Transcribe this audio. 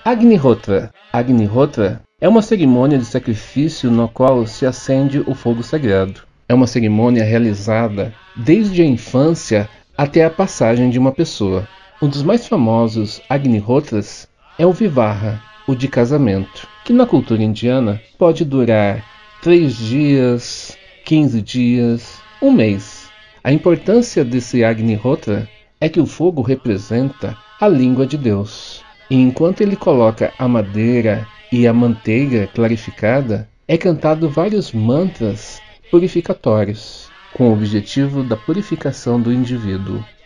Agnihotra. Agnihotra é uma cerimônia de sacrifício na qual se acende o fogo sagrado. É uma cerimônia realizada desde a infância até a passagem de uma pessoa. Um dos mais famosos Agnihotras é o Vivaha, o de casamento, que na cultura indiana pode durar 3 dias, 15 dias, um mês. A importância desse Agnihotra é que o fogo representa a língua de Deus. E enquanto ele coloca a madeira e a manteiga clarificada, é cantado vários mantras purificatórios, com o objetivo da purificação do indivíduo.